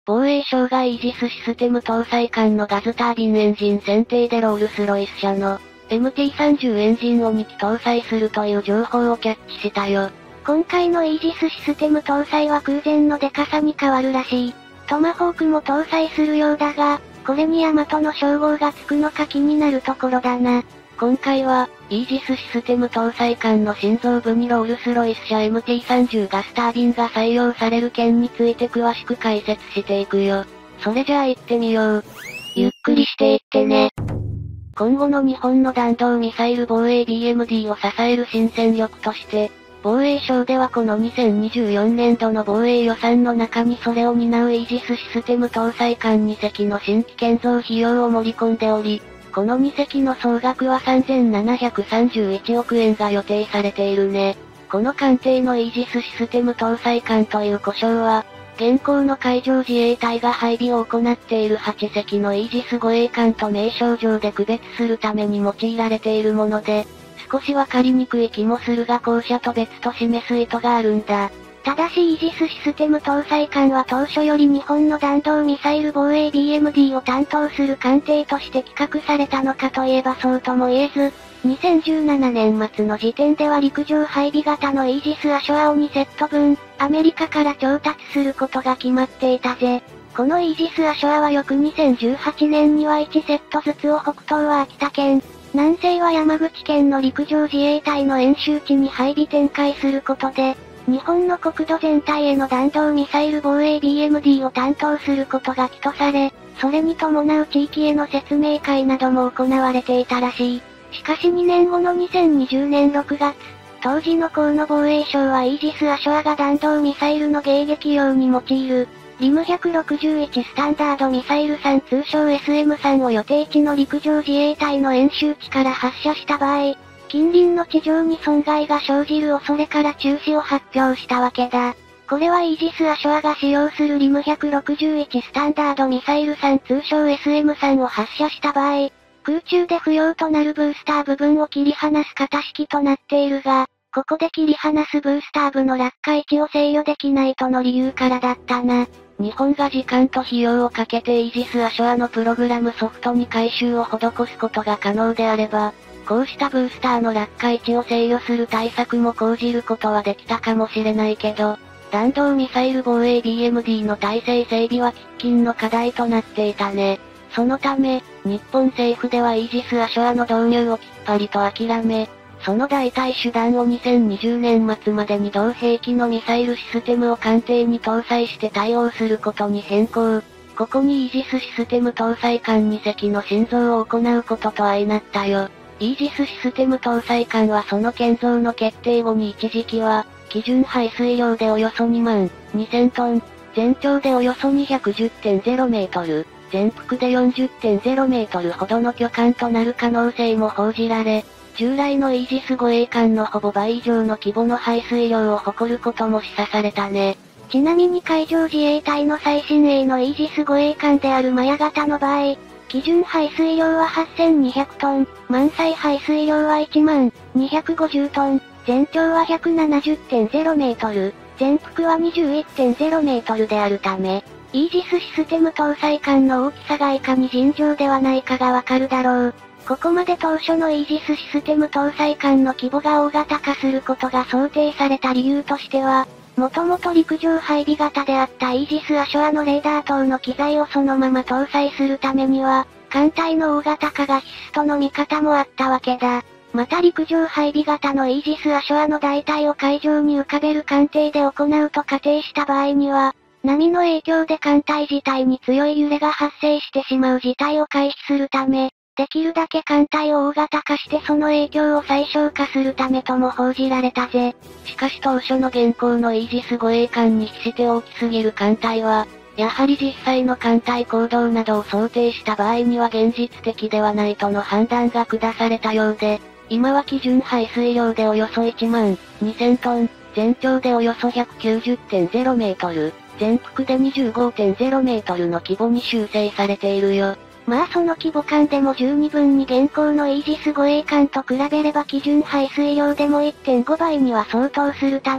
防衛省がイージスシステム搭載艦のガズタービンエンジン選定でロールスロイス社の MT-30 エンジンを2機搭載するという情報をキャッチしたよ。 今回のイージスシステム搭載は空前のデカさに変わるらしい。トマホークも搭載するようだが、これにヤマトの称号がつくのか気になるところだな。 今回は、イージスシステム搭載艦の心臓部にロールスロイス社 MT-30 ガスタービンが採用される件について詳しく解説していくよ。それじゃあ行ってみよう。 ゆっくりしていってね。 今後の日本の弾道ミサイル防衛 BMD を支える新戦力として、防衛省ではこの2024年度の防衛予算の中にそれを担うイージスシステム搭載艦2隻の新規建造費用を盛り込んでおり、この2隻の総額は3731億円が予定されているね。この艦艇のイージスシステム搭載艦という呼称は、現行の海上自衛隊が配備を行っている8隻のイージス護衛艦と名称上で区別するために用いられているもので、少しわかりにくい気もするが後者と別と示す意図があるんだ。 ただしイージスシステム搭載艦は当初より日本の弾道ミサイル防衛 BMD を担当する艦艇として企画されたのかといえばそうとも言えず、2017年末の時点では陸上配備型のイージスアショアを2セット分、アメリカから調達することが決まっていたぜ。このイージスアショアは翌2018年には1セットずつを北東は秋田県、南西は山口県の陸上自衛隊の演習地に配備展開することで、日本の国土全体への弾道ミサイル防衛 BMD を担当することが起とされ、それに伴う地域への説明会なども行われていたらしい。しかし2年後の2020年6月、当時の河野防衛省はイージスアショアが弾道ミサイルの迎撃用に用いる、リム161スタンダードミサイル3通称 SM3 を予定地の陸上自衛隊の演習地から発射した場合、近隣の地上に損害が生じる恐れから中止を発表したわけだ。これはイージスアショアが使用するリム161スタンダードミサイル3通称 SM3 を発射した場合、空中で不要となるブースター部分を切り離す型式となっているが、ここで切り離すブースター部の落下位置を制御できないとの理由からだったな。 日本が時間と費用をかけてイージスアショアのプログラムソフトに改修を施すことが可能であれば、こうしたブースターの落下位置を制御する対策も講じることはできたかもしれないけど、弾道ミサイル防衛 BMD の体制整備は喫緊の課題となっていたね。そのため、日本政府ではイージスアショアの導入をきっぱりと諦め、その代替手段を2020年末までに同兵器のミサイルシステムを艦艇に搭載して対応することに変更。ここにイージスシステム搭載艦2隻の新造を行うことと相なったよ。イージスシステム搭載艦はその建造の決定後に一時期は、基準排水量でおよそ2万2000トン、全長でおよそ210.0メートル、全幅で40.0メートルほどの巨艦となる可能性も報じられ、従来のイージス護衛艦のほぼ倍以上の規模の排水量を誇ることも示唆されたね。 ちなみに海上自衛隊の最新鋭のイージス護衛艦であるマヤ型の場合、基準排水量は8200トン、満載排水量は1万250トン、全長は170.0メートル、全幅は21.0メートルであるため、イージスシステム搭載艦の大きさがいかに尋常ではないかがわかるだろう。ここまで当初のイージスシステム搭載艦の規模が大型化することが想定された理由としては、もともと陸上配備型であったイージスアショアのレーダー等の機材をそのまま搭載するためには、艦隊の大型化が必須との見方もあったわけだ。また陸上配備型のイージスアショアの代替を海上に浮かべる艦艇で行うと仮定した場合には、波の影響で艦隊自体に強い揺れが発生してしまう事態を回避するため、できるだけ艦隊を大型化してその影響を最小化するためとも報じられたぜ。 しかし当初の現行のイージス護衛艦に比して大きすぎる艦隊は、やはり実際の艦隊行動などを想定した場合には現実的ではないとの判断が下されたようで、今は基準排水量でおよそ1万2000トン、全長でおよそ190.0メートル、全幅で25.0メートルの規模に修正されているよ。 まあその規模感でも十二分に現行のイージス護衛艦と比べれば基準排水量でも 1.5 倍には相当するため、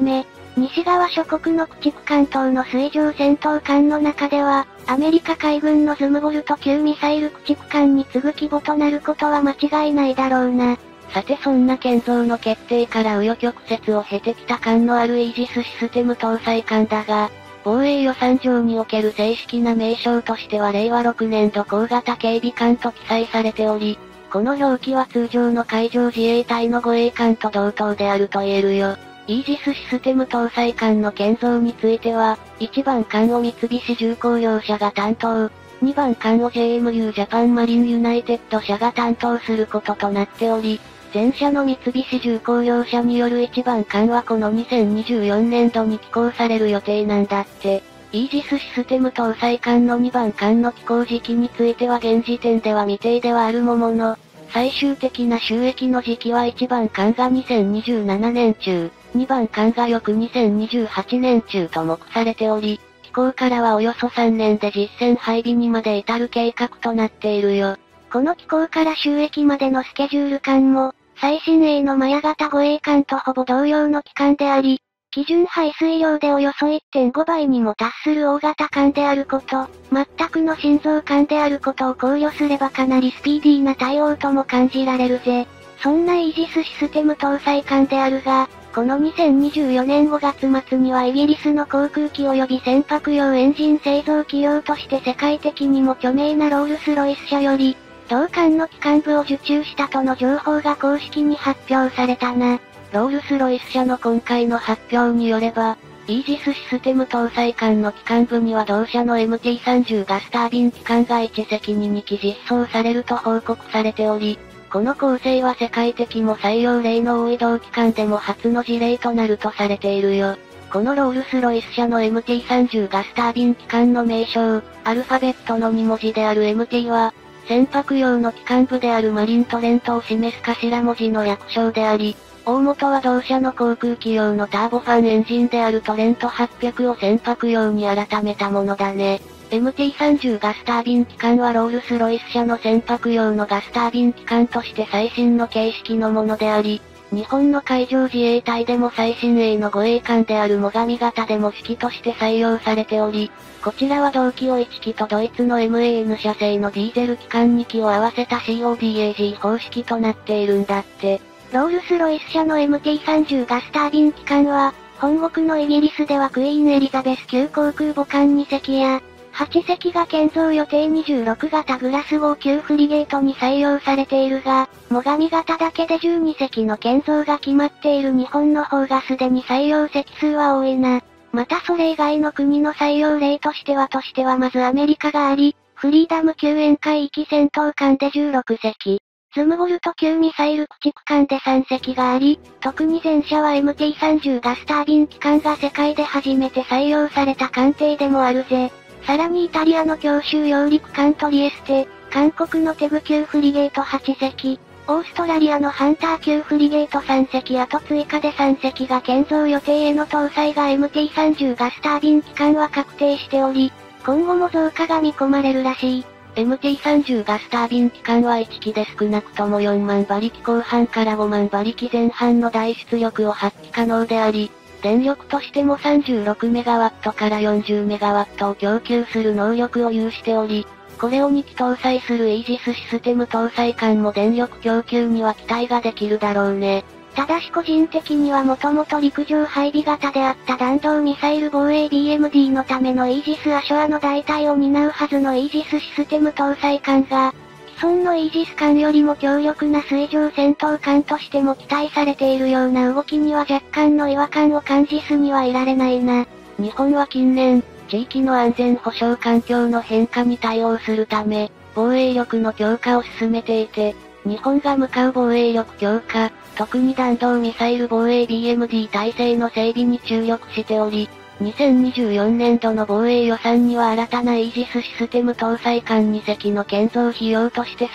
西側諸国の駆逐艦等の水上戦闘艦の中では、アメリカ海軍のズムボルト級ミサイル駆逐艦に次ぐ規模となることは間違いないだろうな。 さてそんな建造の決定から紆余曲折を経てきた艦のあるイージスシステム搭載艦だが、防衛予算上における正式な名称としては令和6年度高型警備艦と記載されており、この表記は通常の海上自衛隊の護衛艦と同等であると言えるよ。イージスシステム搭載艦の建造については、1番艦を三菱重工業社が担当、2番艦を JMU ジャパンマリンユナイテッド社が担当することとなっており、前者の三菱重工業社による1番艦はこの2024年度に寄港される予定なんだって。イージスシステム搭載艦の2番艦の寄港時期については現時点では未定ではあるものの、最終的な収益の時期は1番艦が2027年中、2番艦が翌2028年中と目されており、寄港からはおよそ3年で実戦配備にまで至る計画となっているよ。 この寄港から収益までのスケジュール感も、最新鋭のマヤ型護衛艦とほぼ同様の期間であり、基準排水量でおよそ 1.5 倍にも達する大型艦であること、全くの新造艦であることを考慮すればかなりスピーディーな対応とも感じられるぜ。そんなイージスシステム搭載艦であるが、この2024年5月末にはイギリスの航空機及び船舶用エンジン製造企業として世界的にも著名なロールスロイス社より、同艦の機関部を受注したとの情報が公式に発表されたな。 ロールスロイス社の今回の発表によれば、イージスシステム搭載艦の機関部には同社の MT30 ガスタービン機関が1隻に2機実装されると報告されており、この構成は世界的も採用例の多い同機関でも初の事例となるとされているよ。このロールスロイス社の MT30 ガスタービン機関の名称、アルファベットの2文字である MT は、船舶用の機関部であるマリントレントを示す頭文字の略称であり、大元は同社の航空機用のターボファンエンジンであるトレント800を船舶用に改めたものだね。MT30 ガスタービン機関はロールスロイス社の船舶用のガスタービン機関として最新の形式のものであり、日本の海上自衛隊でも最新鋭の護衛艦である最上型でも指揮として採用されており、こちらは同機を1機とドイツの MAN 社製のディーゼル機関2機を合わせた CODAG 方式となっているんだって。 ロールスロイス社の MT30 ガスタービン機関は、本国のイギリスではクイーンエリザベス級航空母艦2隻や、8隻が建造予定26型グラス号級フリゲートに採用されているが、最上型だけで12隻の建造が決まっている日本の方がすでに採用隻数は多いな。またそれ以外の国の採用例としてはまずアメリカがあり、フリーダム級沿海域戦闘艦で16隻。ズムボルト級ミサイル駆逐艦で3隻があり、特に前者は MT30 ガスタービン機関が世界で初めて採用された艦艇でもあるぜ。さらにイタリアの強襲揚陸艦トリエステ、韓国のテグ級フリゲート8隻、オーストラリアのハンター級フリゲート3隻あと追加で3隻が建造予定への搭載が MT30 ガスタービン機関は確定しており、今後も増加が見込まれるらしい。 MT30 ガスタービン機関は1機で少なくとも4万馬力後半から5万馬力前半の大出力を発揮可能であり、電力としても36メガワットから40メガワットを供給する能力を有しており、これを2機搭載するイージスシステム搭載艦も電力供給には期待ができるだろうね。 ただし個人的にはもともと陸上配備型であった弾道ミサイル防衛 BMD のためのイージス・アショアの代替を担うはずのイージスシステム搭載艦が、既存のイージス艦よりも強力な水上戦闘艦としても期待されているような動きには若干の違和感を感じずにはいられないな。 日本は近年、地域の安全保障環境の変化に対応するため、防衛力の強化を進めていて、日本が向かう防衛力強化、特に弾道ミサイル防衛 BMD 体制の整備に注力しており、2024年度の防衛予算には新たなイージスシステム搭載艦2隻の建造費用として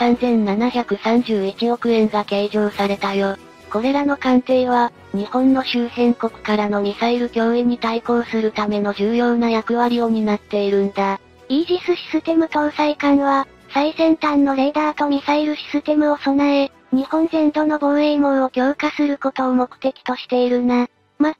3731億円が計上されたよ。これらの艦艇は、日本の周辺国からのミサイル脅威に対抗するための重要な役割を担っているんだ。 イージスシステム搭載艦は、最先端のレーダーとミサイルシステムを備え、日本全土の防衛網を強化することを目的としているな。また、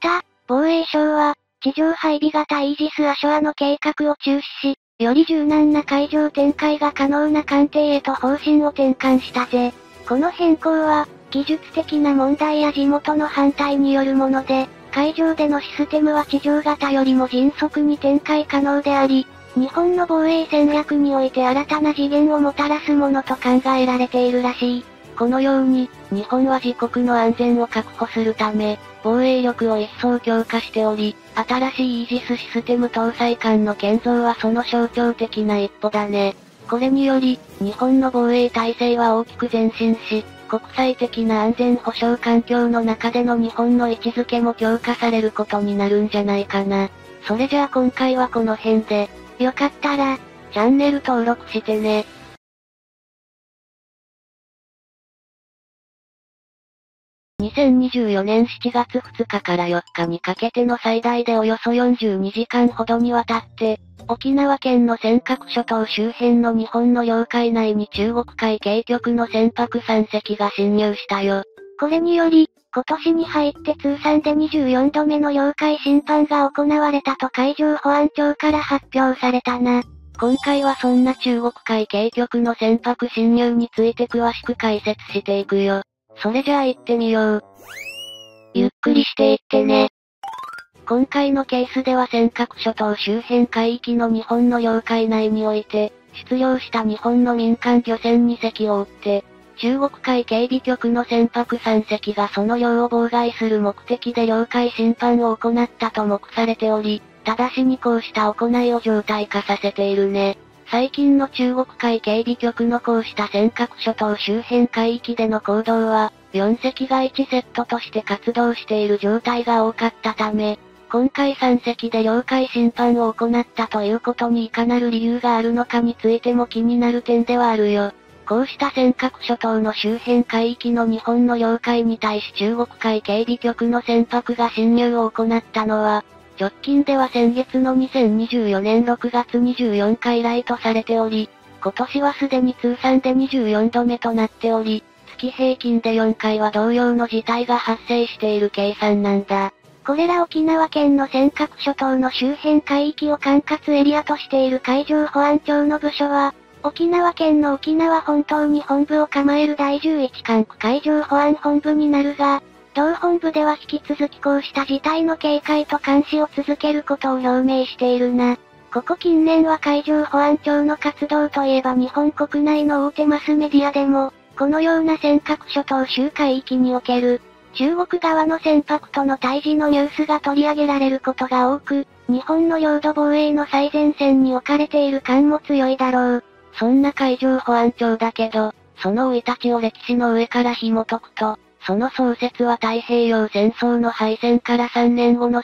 防衛省は、地上配備型イージス・アショアの計画を中止し、より柔軟な海上展開が可能な艦艇へと方針を転換したぜ。この変更は、技術的な問題や地元の反対によるもので、海上でのシステムは地上型よりも迅速に展開可能であり、日本の防衛戦略において新たな次元をもたらすものと考えられているらしい。 このように、日本は自国の安全を確保するため、防衛力を一層強化しており、新しいイージスシステム搭載艦の建造はその象徴的な一歩だね。これにより、日本の防衛体制は大きく前進し、国際的な安全保障環境の中での日本の位置づけも強化されることになるんじゃないかな。それじゃあ今回はこの辺で、 よかったら、 チャンネル登録してね。2024年7月2日から4日にかけての最大でおよそ42時間ほどにわたって、沖縄県の尖閣諸島周辺の日本の領海内に中国海警局の船舶3隻が侵入したよ。 これにより、今年に入って通算で24度目の領海侵犯が行われたと海上保安庁から発表されたな。 今回はそんな中国海警局の船舶侵入について詳しく解説していくよ。それじゃあ行ってみよう。ゆっくりしていってね。今回のケースでは尖閣諸島周辺海域の日本の領海内において、出漁した日本の民間漁船2隻を撃って、中国海警備局の船舶3隻がその漁を妨害する目的で領海侵犯を行ったと目されており、ただしにこうした行いを常態化させているね。最近の中国海警備局のこうした尖閣諸島周辺海域での行動は、4隻が1セットとして活動している状態が多かったため、今回3隻で領海侵犯を行ったということにいかなる理由があるのかについても気になる点ではあるよ。こうした尖閣諸島の周辺海域の日本の領海に対し中国海警備局の船舶が侵入を行ったのは、直近では先月の2024年6月24日以来とされており、今年はすでに通算で24度目となっており、月平均で4回は同様の事態が発生している計算なんだ。 これら沖縄県の尖閣諸島の周辺海域を管轄エリアとしている海上保安庁の部署は、沖縄県の沖縄本島に本部を構える第11管区海上保安本部になるが、同本部では引き続きこうした事態の警戒と監視を続けることを表明しているな。ここ近年は海上保安庁の活動といえば日本国内の大手マスメディアでも、このような尖閣諸島周海域における、中国側の船舶との対峙のニュースが取り上げられることが多く、日本の領土防衛の最前線に置かれている感も強いだろう。 そんな海上保安庁だけど、その生い立ちを歴史の上から紐解くと、その創設は太平洋戦争の敗戦から3年後の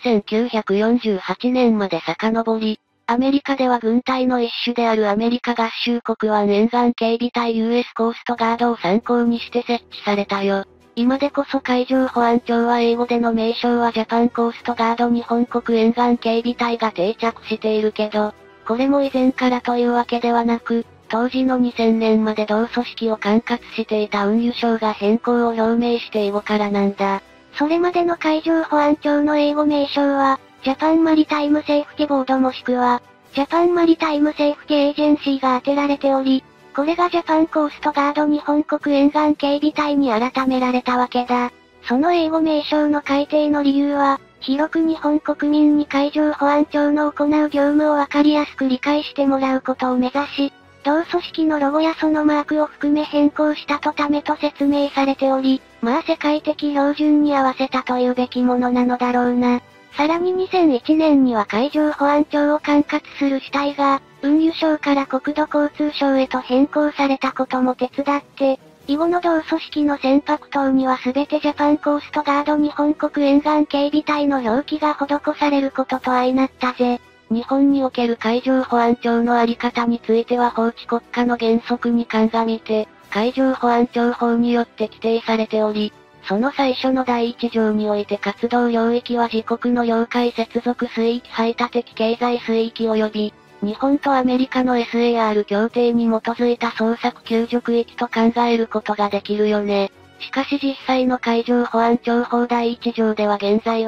1948年まで遡り、アメリカでは軍隊の一種であるアメリカ合衆国湾沿岸警備隊 US コーストガードを参考にして設置されたよ。今でこそ海上保安庁は英語での名称はジャパンコーストガード日本国沿岸警備隊が定着しているけど、これも以前からというわけではなく、当時の2000年まで同組織を管轄していた運輸省が変更を表明して以後からなんだ。 それまでの海上保安庁の英語名称は、ジャパンマリタイムセーフティボードもしくは、ジャパンマリタイムセーフティエージェンシーが当てられており、これがジャパンコーストガード日本国沿岸警備隊に改められたわけだ。その英語名称の改定の理由は、広く日本国民に海上保安庁の行う業務をわかりやすく理解してもらうことを目指し、同組織のロゴやそのマークを含め変更したためと説明されており、まあ世界的標準に合わせたというべきものなのだろうな。さらに2001年には海上保安庁を管轄する主体が、運輸省から国土交通省へと変更されたことも手伝って、以後の同組織の船舶等には全てジャパンコーストガード日本国沿岸警備隊の表記が施されることと相なったぜ。 日本における海上保安庁のあり方については法治国家の原則に鑑みて、海上保安庁法によって規定されており、その最初の第一条において活動領域は自国の領海接続水域排他的経済水域及び、日本とアメリカの SAR 協定に基づいた捜索救助区域と考えることができるよね。しかし実際の海上保安庁法第一条では現在は、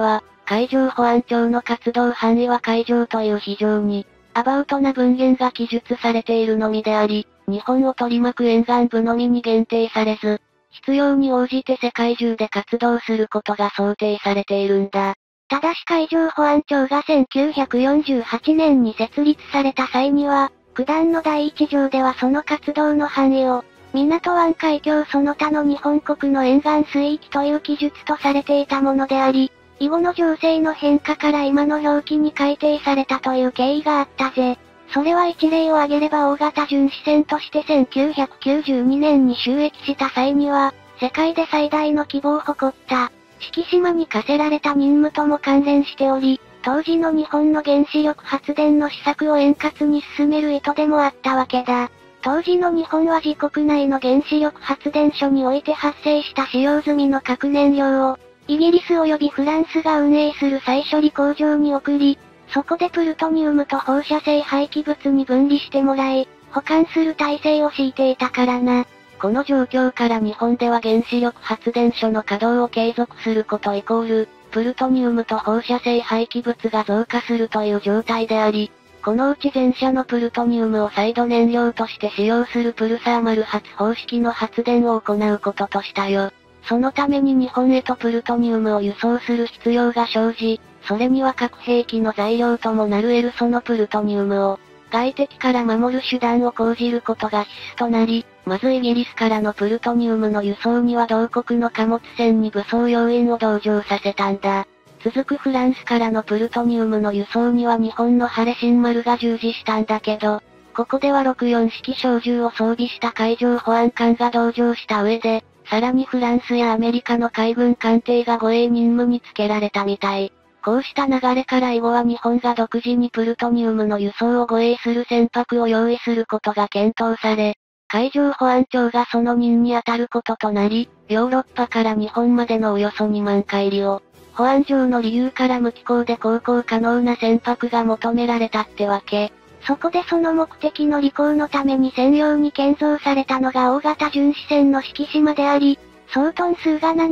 海上保安庁の活動範囲は海上という非常に、アバウトな文言が記述されているのみであり、日本を取り巻く沿岸部のみに限定されず、必要に応じて世界中で活動することが想定されているんだ。 ただし海上保安庁が1948年に設立された際には、九段の第一条ではその活動の範囲を、港湾海峡その他の日本国の沿岸水域という記述とされていたものであり、以後の情勢の変化から今の表記に改定されたという経緯があったぜ。それは一例を挙げれば大型巡視船として1992年に就役した際には、世界で最大の規模を誇った、四季島に課せられた任務とも関連しており、当時の日本の原子力発電の施策を円滑に進める意図でもあったわけだ。当時の日本は自国内の原子力発電所において発生した使用済みの核燃料を、イギリス及びフランスが運営する再処理工場に送り、そこでプルトニウムと放射性廃棄物に分離してもらい、保管する体制を敷いていたからな。 この状況から日本では原子力発電所の稼働を継続することイコール、プルトニウムと放射性廃棄物が増加するという状態であり、このうち前者のプルトニウムを再度燃料として使用するプルサーマル発方式の発電を行うこととしたよ。そのために日本へとプルトニウムを輸送する必要が生じ、それには核兵器の材料ともなるそのプルトニウムを、外敵から守る手段を講じることが必須となり、まずイギリスからのプルトニウムの輸送には同国の貨物船に武装要員を同乗させたんだ。続くフランスからのプルトニウムの輸送には日本のハレシン丸が従事したんだけど、ここでは64式小銃を装備した海上保安官が同乗した上で、さらにフランスやアメリカの海軍艦艇が護衛任務につけられたみたい。こうした流れから以後は日本が独自にプルトニウムの輸送を護衛する船舶を用意することが検討され、海上保安庁がその任に当たることとなり、ヨーロッパから日本までのおよそ2万海里を、保安上の理由から無寄港で航行可能な船舶が求められたってわけ。 そこでその目的の履行のために専用に建造されたのが大型巡視船の四季島であり、総トン数が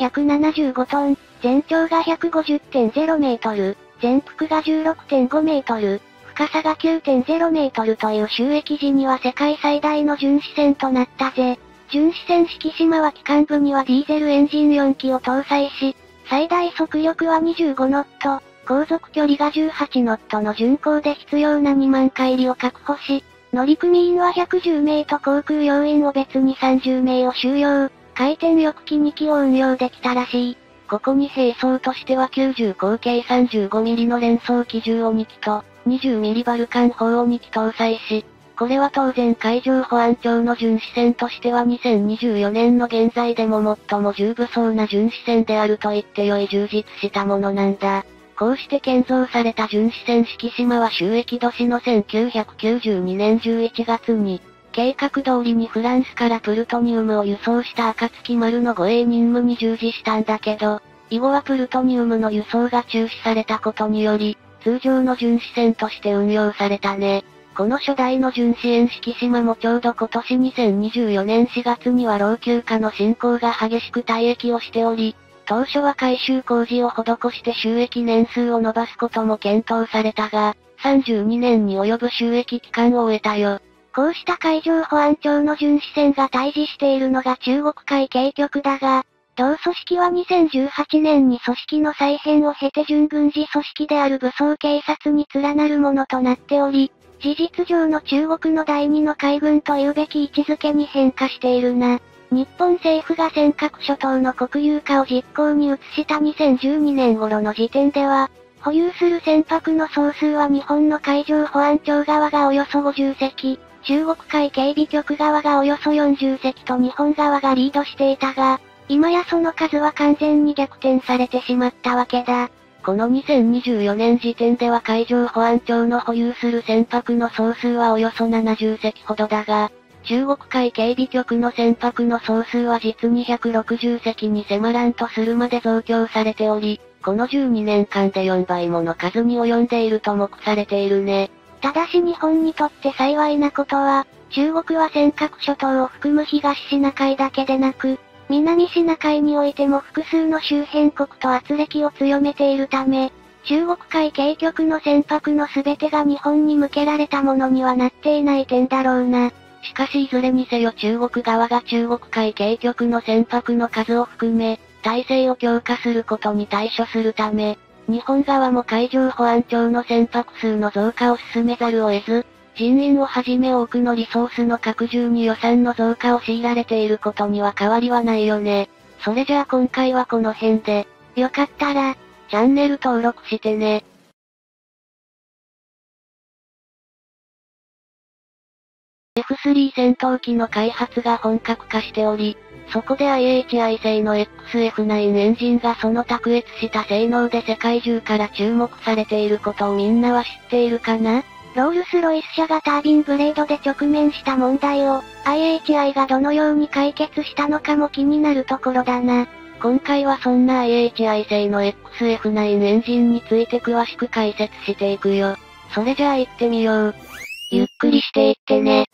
7175トン、全長が 150.0 メートル、全幅が 16.5 メートル、深さが 9.0 メートルという就役時には世界最大の巡視船となったぜ。巡視船四季島は機関部にはディーゼルエンジン4機を搭載し、最大速力は25ノット、航続距離が18ノットの巡航で必要な2万海里を確保し、乗組員は110名と航空要員を別に30名を収容、回転翼機2機を運用できたらしい。 ここに兵装としては90口径 35mm の連装機銃を2機と、20mm バルカン砲を2機搭載し、これは当然海上保安庁の巡視船としては2024年の現在でも最も重武装な巡視船であると言ってよい充実したものなんだ。こうして建造された巡視船四季島は就役年の1992年11月に、計画通りにフランスからプルトニウムを輸送した暁丸の護衛任務に従事したんだけど、以後はプルトニウムの輸送が中止されたことにより、通常の巡視船として運用されたね。この初代の巡視船四季島もちょうど今年2024年4月には老朽化の進行が激しく退役をしており、当初は改修工事を施して就役年数を伸ばすことも検討されたが、32年に及ぶ就役期間を終えたよ。 こうした海上保安庁の巡視船が対峙しているのが中国海警局だが、同組織は2018年に組織の再編を経て準軍事組織である武装警察に連なるものとなっており、事実上の中国の第二の海軍というべき位置づけに変化しているな。日本政府が尖閣諸島の国有化を実行に移した2012年頃の時点では、保有する船舶の総数は日本の海上保安庁側がおよそ50隻、中国海警備局側がおよそ40隻と日本側がリードしていたが、今やその数は完全に逆転されてしまったわけだ。 この2024年時点では海上保安庁の保有する船舶の総数はおよそ70隻ほどだが、中国海警備局の船舶の総数は実に160隻に迫らんとするまで増強されており、この12年間で4倍もの数に及んでいると目されているね。 ただし日本にとって幸いなことは、中国は尖閣諸島を含む東シナ海だけでなく、 南シナ海においても複数の周辺国と圧力を強めているため、中国海警局の船舶の全てが日本に向けられたものにはなっていない点だろうな。 しかしいずれにせよ中国側が中国海警局の船舶の数を含め、体制を強化することに対処するため、日本側も海上保安庁の船舶数の増加を進めざるを得ず、人員をはじめ多くのリソースの拡充に予算の増加を強いられていることには変わりはないよね。それじゃあ今回はこの辺で、 よかったら、 チャンネル登録してね。F3 戦闘機の開発が本格化しており、そこで IHI 製の XF9 エンジンがその卓越した性能で世界中から注目されていることをみんなは知っているかな？ ロールスロイス社がタービンブレードで直面した問題を、IHI がどのように解決したのかも気になるところだな。 今回はそんな IHI 製の XF9 エンジンについて詳しく解説していくよ。それじゃあ行ってみよう。 ゆっくりしていってね。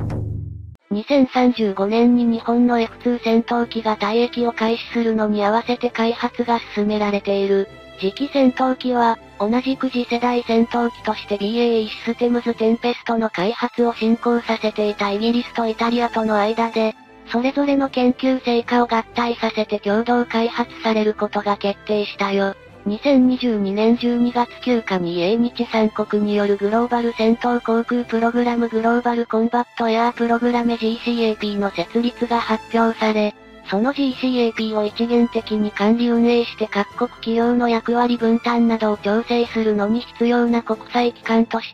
2035年に日本の F2 戦闘機が退役を開始するのに合わせて開発が進められている。次期戦闘機は、同じく次世代戦闘機として BAE システムズテンペストの開発を進行させていたイギリスとイタリアとの間で、それぞれの研究成果を合体させて共同開発されることが決定したよ。2022年12月9日に英日3国によるグローバル戦闘航空プログラムグローバルコンバットエアープログラム GCAP の設立が発表され、その GCAP を一元的に管理運営して各国企業の役割分担などを調整するのに必要な国際機関として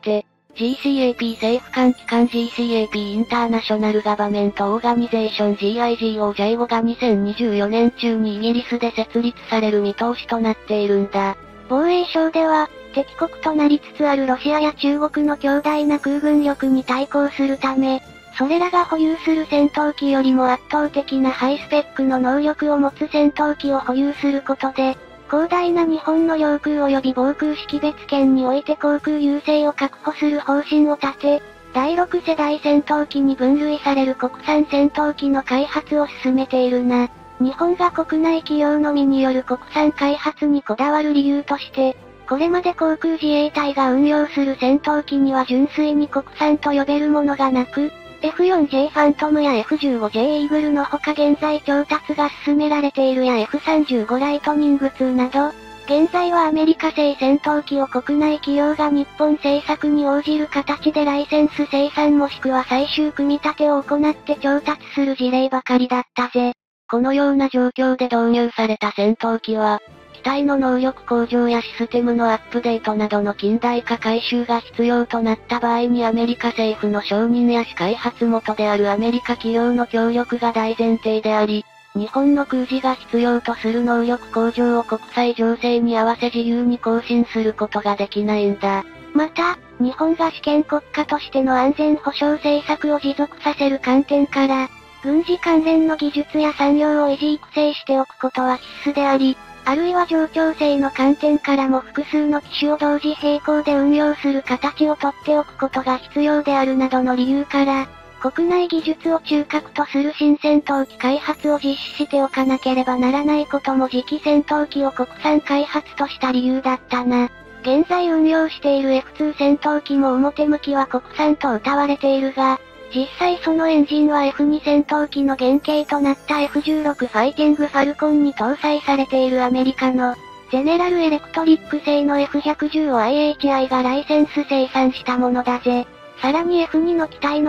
、GCAP 政府間機関 GCAP インターナショナルガバメントオーガニゼーション GIGO が2024年中にイギリスで設立される見通しとなっているんだ。 防衛省では、敵国となりつつあるロシアや中国の強大な空軍力に対抗するため、それらが保有する戦闘機よりも圧倒的なハイスペックの能力を持つ戦闘機を保有することで、広大な日本の領空及び防空識別圏において航空優勢を確保する方針を立て、第6世代戦闘機に分類される国産戦闘機の開発を進めているな。日本が国内企業のみによる国産開発にこだわる理由として、これまで航空自衛隊が運用する戦闘機には純粋に国産と呼べるものがなく、F4J ファントムや F15J イーグルのほか現在調達が進められているや F35 ライトニング2など、現在はアメリカ製戦闘機を国内企業が日本製作に応じる形でライセンス生産もしくは最終組み立てを行って調達する事例ばかりだったぜ。 このような状況で導入された戦闘機は、機体の能力向上やシステムのアップデートなどの近代化改修が必要となった場合にアメリカ政府の承認や開発元であるアメリカ企業の協力が大前提であり、日本の空自が必要とする能力向上を国際情勢に合わせ自由に更新することができないんだ。 また、日本が主権国家としての安全保障政策を持続させる観点から、軍事関連の技術や産業を維持育成しておくことは必須であり、あるいは冗長性の観点からも複数の機種を同時並行で運用する形をとっておくことが必要であるなどの理由から、国内技術を中核とする新戦闘機開発を実施しておかなければならないことも次期戦闘機を国産開発とした理由だったな。現在運用している F2 戦闘機も表向きは国産と謳われているが、実際そのエンジンは F2 戦闘機の原型となった F16 ファイティングファルコンに搭載されているアメリカのゼネラルエレクトリック製の F110 を IHI がライセンス生産したものだぜ。さらに F2 の機体の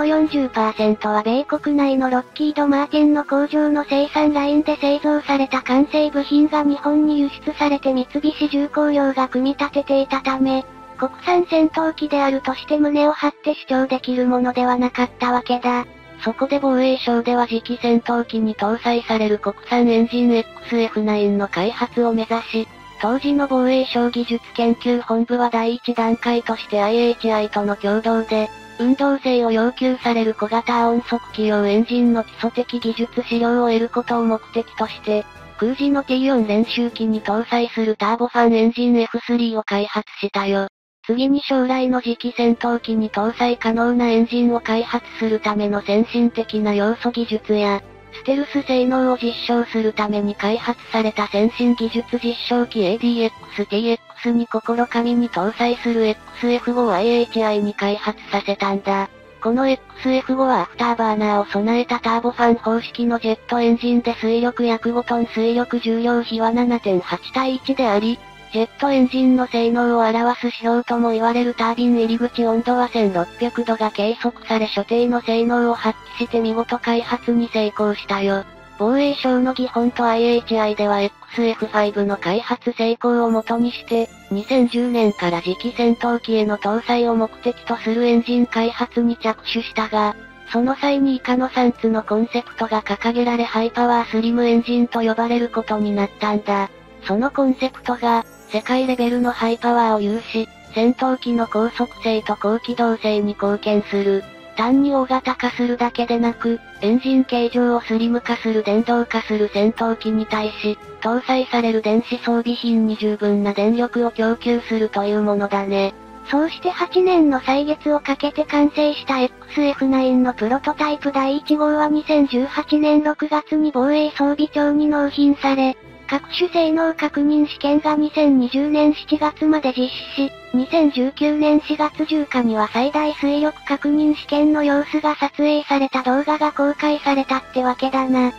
40% は米国内のロッキード・マーティンの工場の生産ラインで製造された完成部品が日本に輸出されて三菱重工業が組み立てていたため、国産戦闘機であるとして胸を張って主張できるものではなかったわけだ。 そこで防衛省では次期戦闘機に搭載される国産エンジン XF9 の開発を目指し、当時の防衛省技術研究本部は第一段階として IHI との共同で、運動性を要求される小型音速機用エンジンの基礎的技術資料を得ることを目的として、空自の T4 練習機に搭載するターボファンエンジン F3 を開発したよ。次に将来の次期戦闘機に搭載可能なエンジンを開発するための先進的な要素技術や、 ステルス性能を実証するために開発された先進技術実証機 ADX-TX に心紙に搭載する XF5IHI に開発させたんだ。この XF5 はアフターバーナーを備えたターボファン方式のジェットエンジンで水力約5トン水力重量比は 7.8 対1であり、ジェットエンジンの性能を表す指標とも言われるタービン入り口温度は1600度が計測され所定の性能を発揮して見事開発に成功したよ。防衛省の技本と IHI では XF5 の開発成功をもとにして、2010年から次期戦闘機への搭載を目的とするエンジン開発に着手したが、その際に以下の3つのコンセプトが掲げられハイパワースリムエンジンと呼ばれることになったんだ。そのコンセプトが、世界レベルのハイパワーを有し、戦闘機の高速性と高機動性に貢献する。単に大型化するだけでなく、エンジン形状をスリム化する電動化する戦闘機に対し、搭載される電子装備品に十分な電力を供給するというものだね。 そうして8年の歳月をかけて完成した XF9 のプロトタイプ第1号は2018年6月に防衛装備庁に納品され、各種性能確認試験が2020年7月まで実施し、2019年4月10日には最大水力確認試験の様子が撮影された動画が公開されたってわけだな。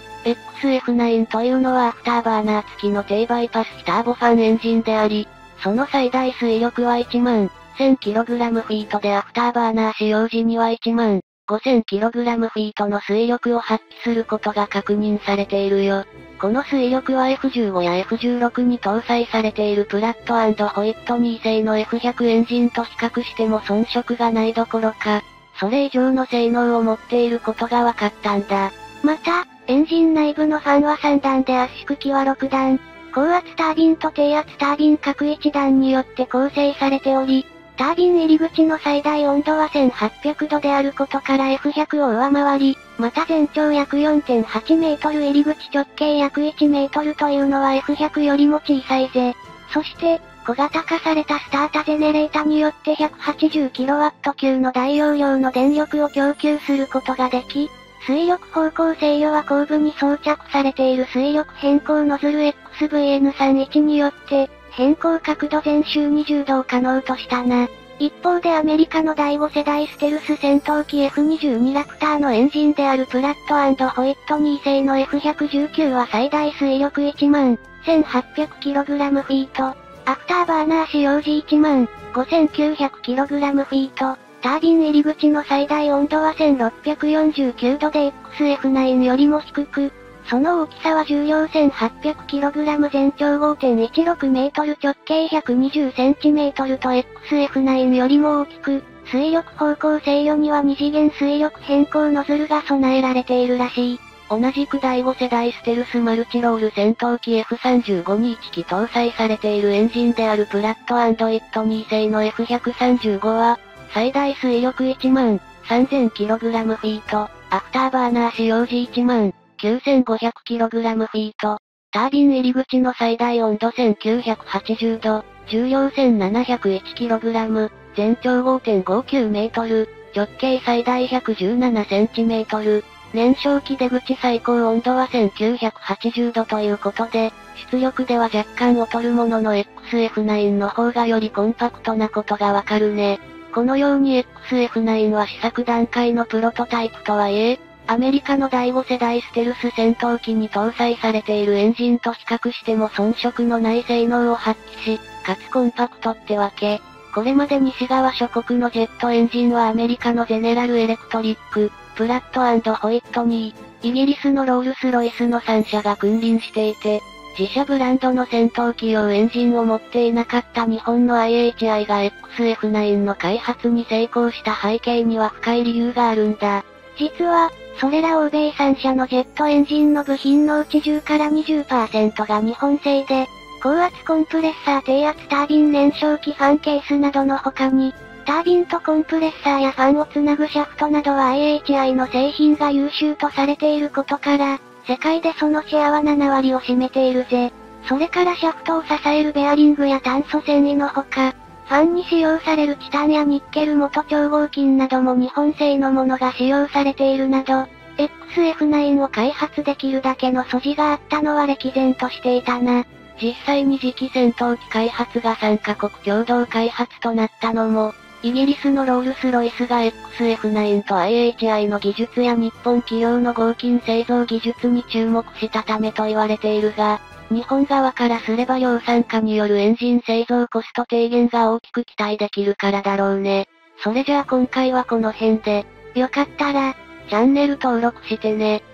XF9 というのはアフターバーナー付きの低バイパスターボファンエンジンであり、その最大水力は1万 1000kg フィートでアフターバーナー使用時には1万 5000kg フィートの水力を発揮することが確認されているよ。この水力は F15 や F16 に搭載されているプラット&ホイットニー製の F100 エンジンと比較しても遜色がないどころか、それ以上の性能を持っていることが分かったんだ。 また、エンジン内部のファンは3段で圧縮機は6段、高圧タービンと低圧タービン各1段によって構成されており、タービン入り口の最大温度は1800度であることから F100 を上回り、また全長約 4.8 メートル入り口直径約1メートルというのは F100 よりも小さいぜ。そして、小型化されたスタータジェネレータによって 180kW 級の大容量の電力を供給することができ、水力方向制御は後部に装着されている水力変更ノズル XVN31 によって、変更角度前周20度を可能としたな。一方でアメリカの第5世代ステルス戦闘機 F22 ラプターのエンジンであるプラット&ホイットニー製の F119 は最大水力1万 1800kg フィート、アフターバーナー使用時1万 5900kg フィート、タービン入り口の最大温度は1649度で XF9 よりも低く、その大きさは重量 1800kg 全長 5.16 メートル直径120センチメートルと XF9 よりも大きく、水力方向制御には2次元水力変更ノズルが備えられているらしい。 同じく第5世代ステルスマルチロール戦闘機 F35 に1機搭載されているエンジンであるプラット&ウィットニー製の F135 は、最大水力1万 3000kg フィート、アフターバーナー使用時1万 9500kg フィート、タービン入り口の最大温度1980度、重量 1701kg、全長 5.59 メートル、直径最大117センチメートル、燃焼機出口最高温度は1980度ということで、出力では若干劣るものの XF9 の方がよりコンパクトなことがわかるね。このように XF9 は試作段階のプロトタイプとはいえ、アメリカの第5世代ステルス戦闘機に搭載されているエンジンと比較しても遜色のない性能を発揮し、かつコンパクトってわけ。これまで西側諸国のジェットエンジンはアメリカのゼネラルエレクトリック、プラット&ホイットニー、イギリスのロールスロイスの3社が君臨していて、自社ブランドの戦闘機用エンジンを持っていなかった日本の IHI が XF9 の開発に成功した背景には深い理由があるんだ。 実は、それら欧米3社のジェットエンジンの部品のうち10から 20% が日本製で、高圧コンプレッサー低圧タービン燃焼機ファンケースなどの他に、タービンとコンプレッサーやファンをつなぐシャフトなどは IHI の製品が優秀とされていることから、世界でそのシェアは7割を占めているぜ。それからシャフトを支えるベアリングや炭素繊維のほか、ファンに使用されるチタンやニッケル元超合金なども日本製のものが使用されているなど、 XF9 を開発できるだけの素地があったのは歴然としていたな。 実際に次期戦闘機開発が3カ国共同開発となったのも、イギリスのロールスロイスが XF9 と IHI の技術や日本企業の合金製造技術に注目したためと言われているが、日本側からすれば量産化によるエンジン製造コスト低減が大きく期待できるからだろうね。それじゃあ今回はこの辺で、 よかったら、 チャンネル登録してね。